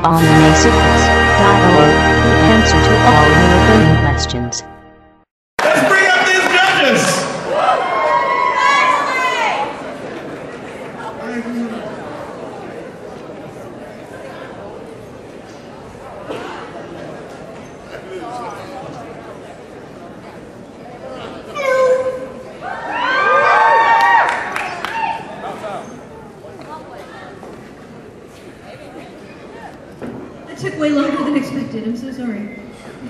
AnimeSecrets.org, the answer to all your burning questions. Let's bring up these judges! Took way longer than expected. I'm so sorry.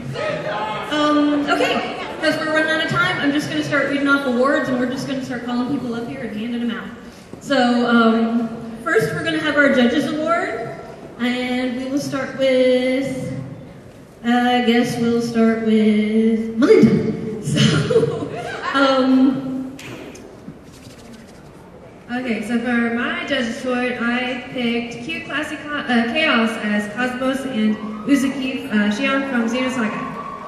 Okay, because we're running out of time, I'm just going to start reading off awards, and we're just going to start calling people up here and handing them out. So, first we're going to have our Judges Award, and we will start with, I guess we'll start with Melinda. So, okay, so for my Judges Award, I picked Cute Classic Chaos as Cosmos and Uzuki Shion from Xenosaga.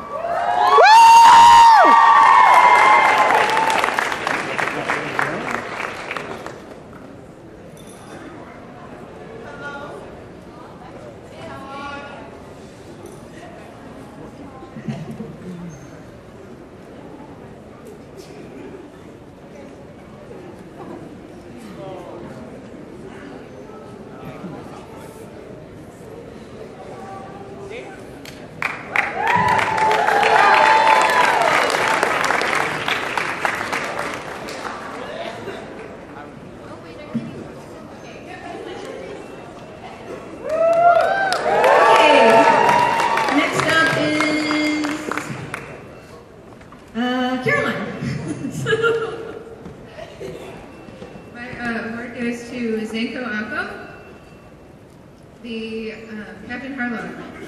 Captain Harlow.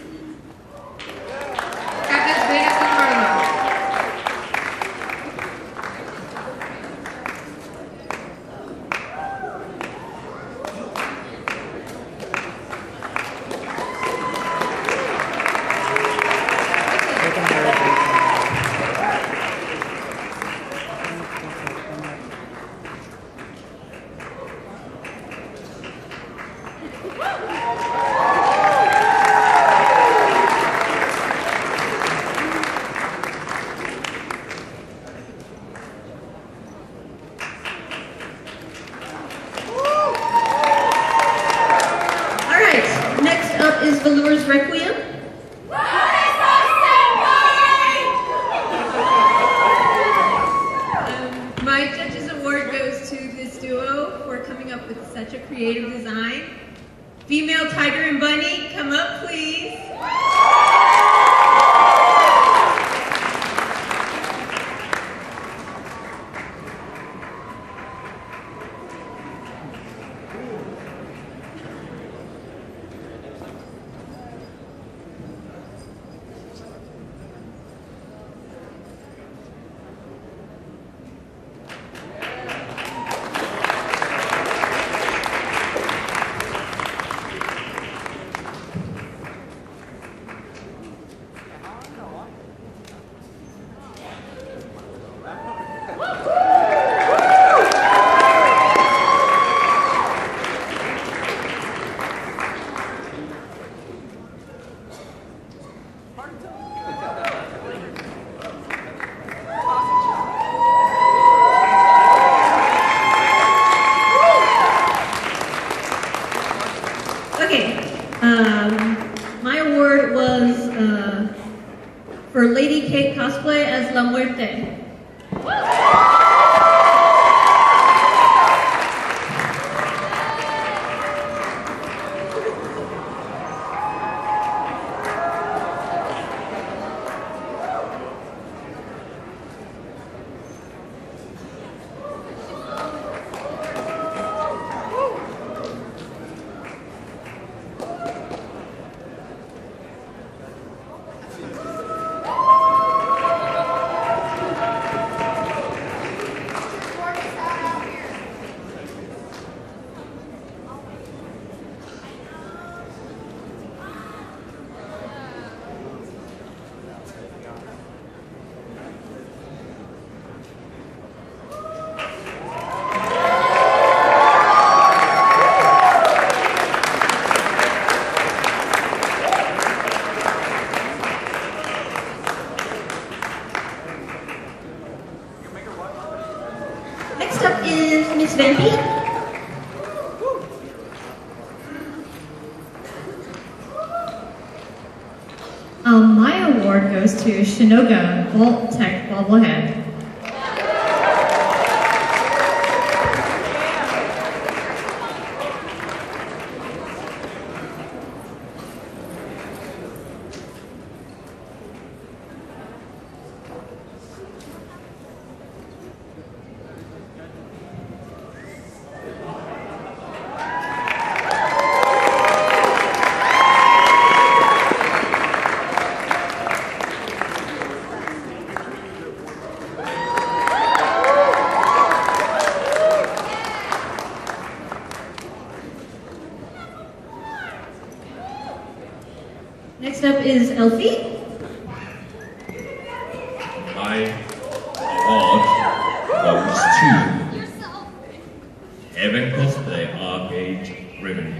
Captain's Vegas and Harlow. Velour's Requiem. My Judges Award goes to this duo for coming up with such a creative design. Female Tiger and Bunny, come up please. My award was for Lady Kate cosplay as La Muerte. Next up is Miss Vampy. My award goes to Shinoga Volt Tech Bobblehead. Next up is Elfie. My award goes to Heaven Cosplay Arcade Ribbon.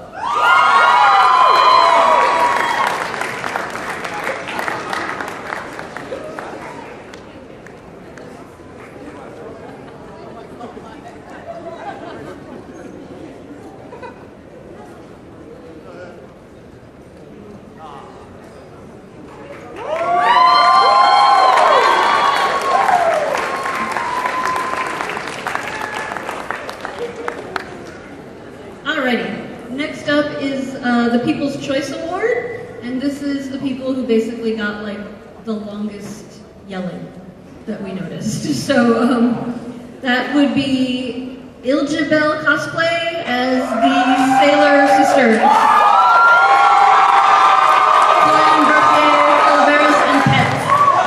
Alrighty, next up is the People's Choice Award, and this is the people who basically got like the longest yelling that we noticed. So that would be Iljabel Cosplay as the Sailor Sisters. Glenn, Birthday, Oliveris, and Pets.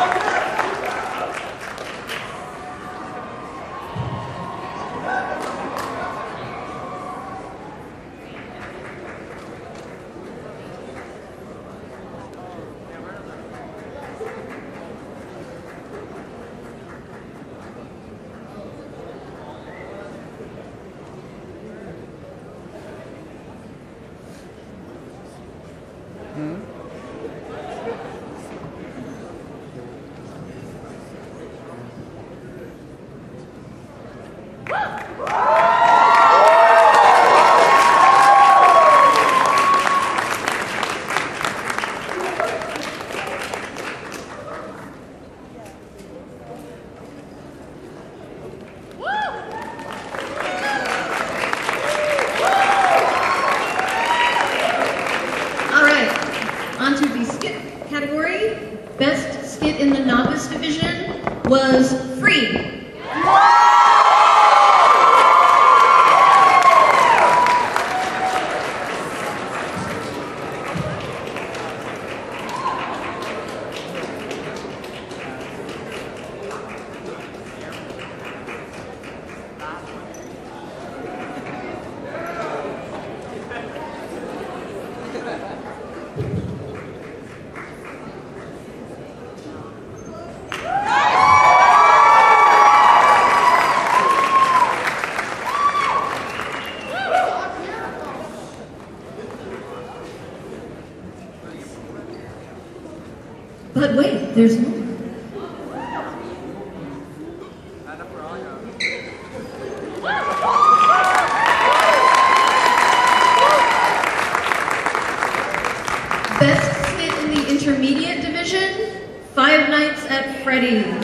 Onto the skit category. Best skit in the novice division was Free. But wait, there's more. Best skit in the intermediate division, Five Nights at Freddy's.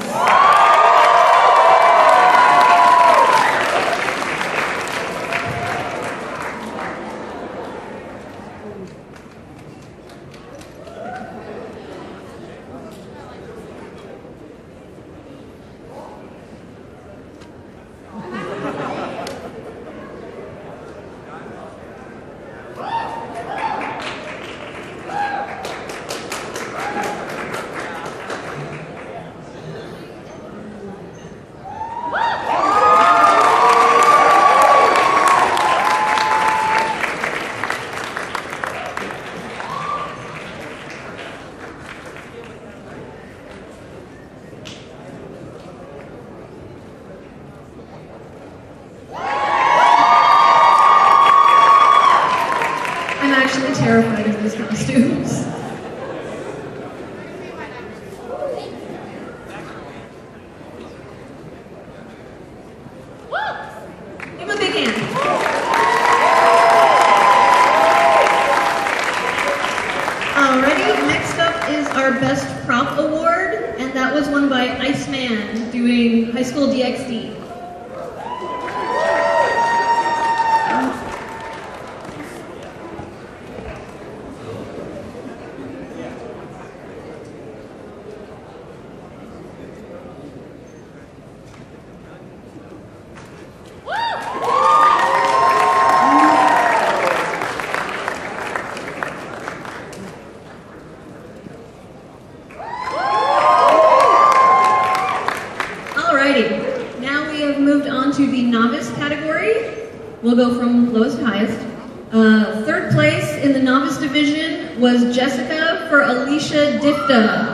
I'm actually terrified of these costumes. the novice category. We'll go from lowest to highest. Third place in the novice division was Jessica for Alicia Difta.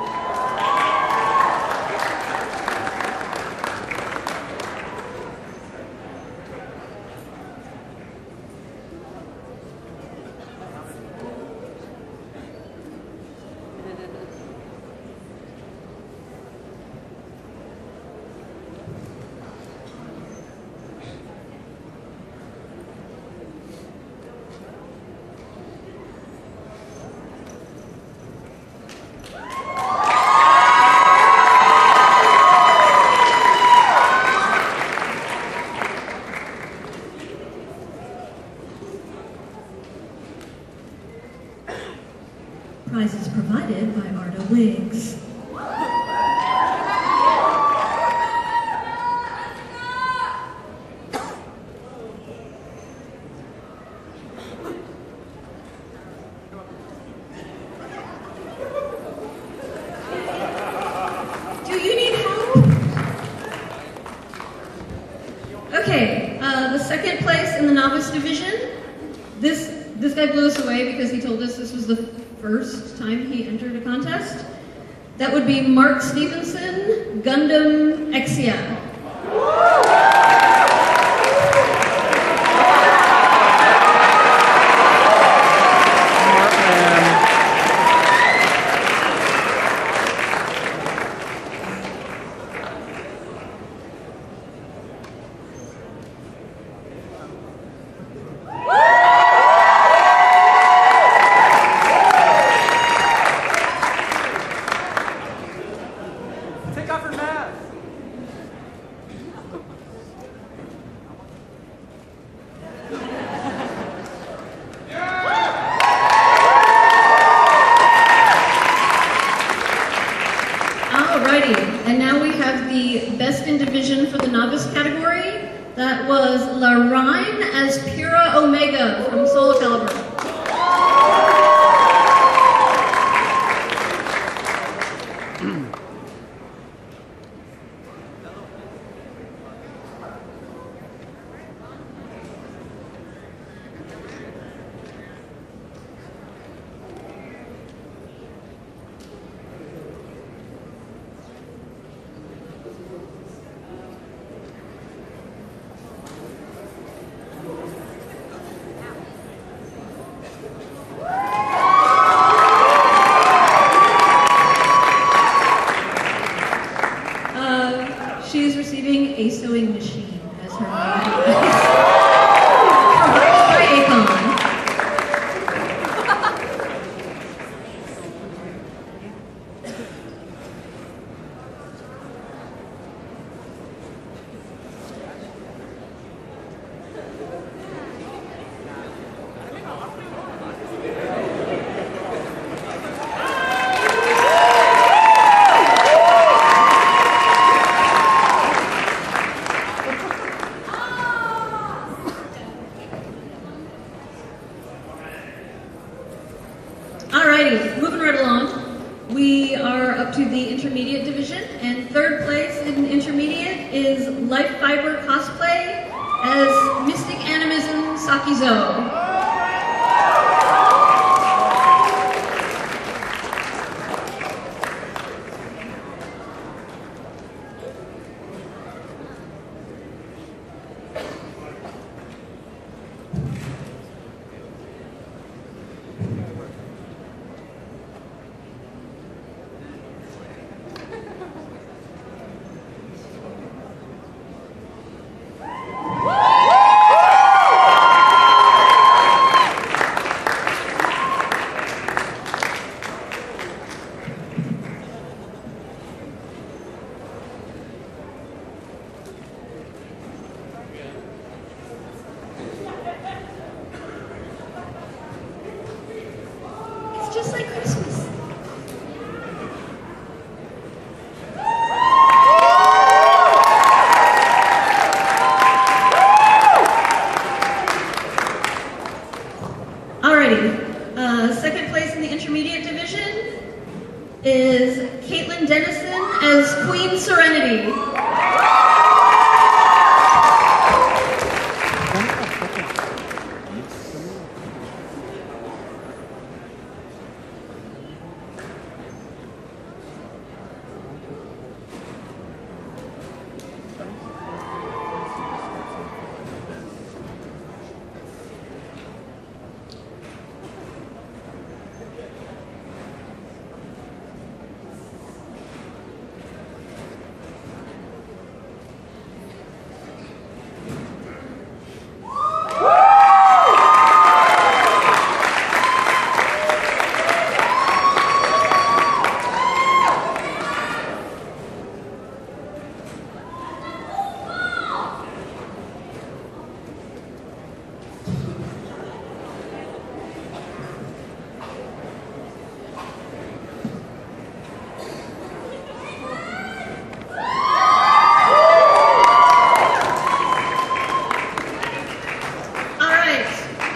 Prizes provided by Arda Wigs. Do you need help? Okay, the second place in the novice division. This guy blew us away because he told us this was the first time he entered a contest. That would be Mark Stevenson, Gundam Exia. Take off your mask. Alrighty, and now we have the best in division for the novice category. That was Larine as Pura Omega from Soul Calibur. She is receiving a sewing machine as her new provided by Akon. Alrighty, moving right along. We are up to the intermediate division, and third place in intermediate is Life Fiber Cosplay as Mystic Animism Sakizo.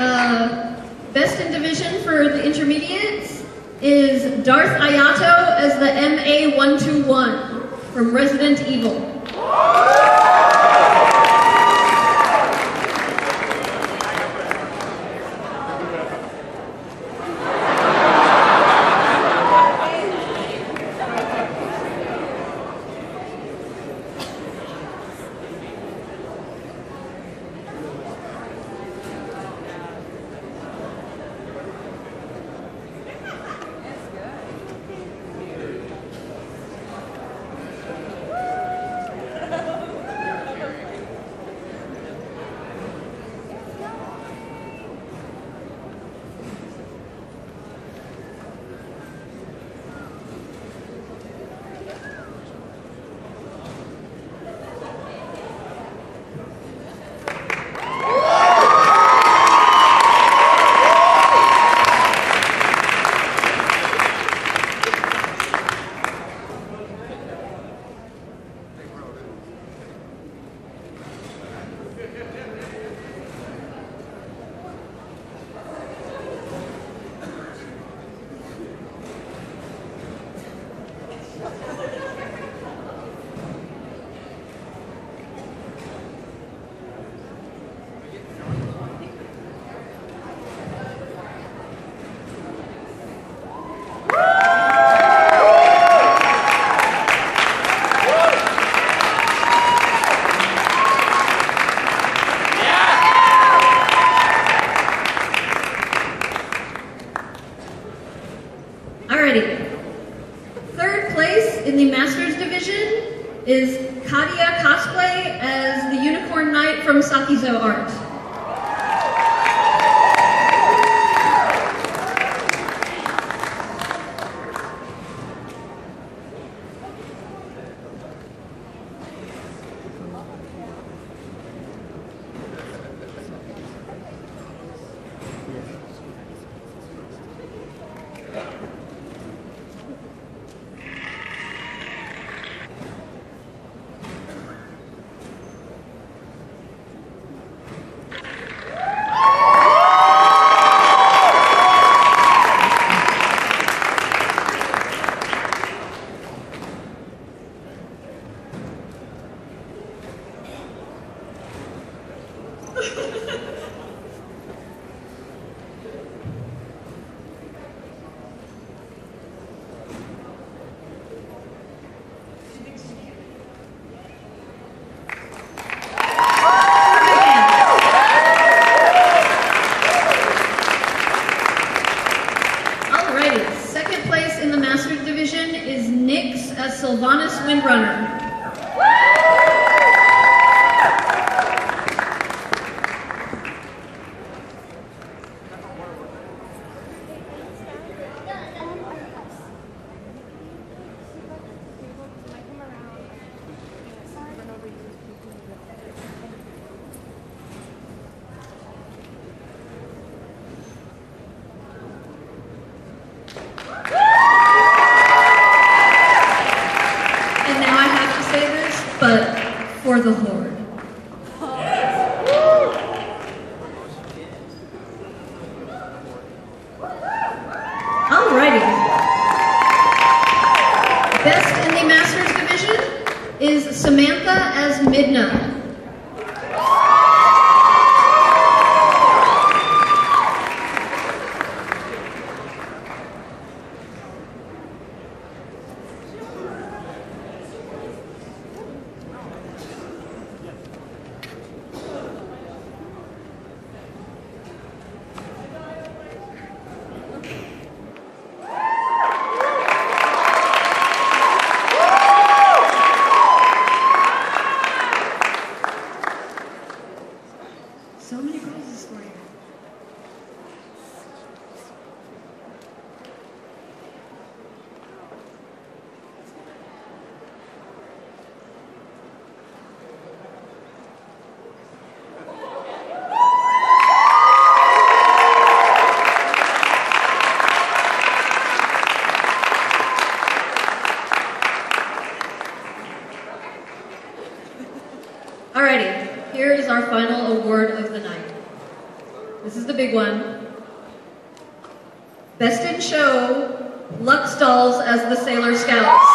Best in division for the intermediates is Darth Ayato as the MA-121 from Resident Evil. Is Kadia Cosplay as the Unicorn Knight from Sakizo Art. Sylvanus Windrunner. But for the Horde. Alrighty. Best in the Masters Division is Samantha as Midna. So many prizes for you. Alrighty, here is our final award of the night. This is the big one. Best in Show, Lux Dolls as the Sailor Scouts.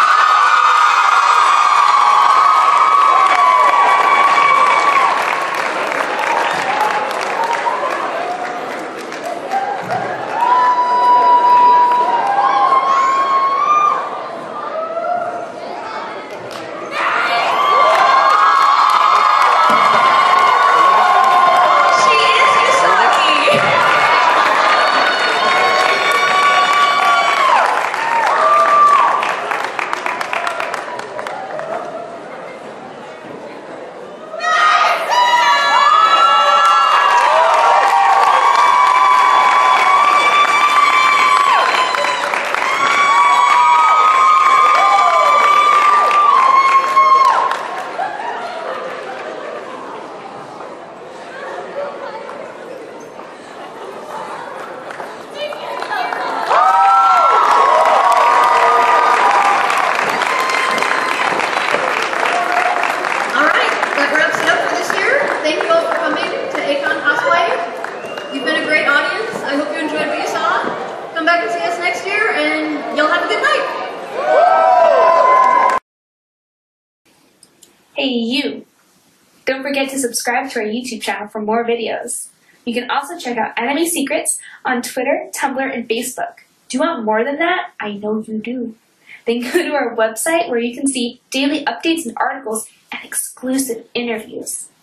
Hey you! Don't forget to subscribe to our YouTube channel for more videos. You can also check out Enemy Secrets on Twitter, Tumblr, and Facebook. Do you want more than that? I know you do. Then go to our website where you can see daily updates and articles and exclusive interviews.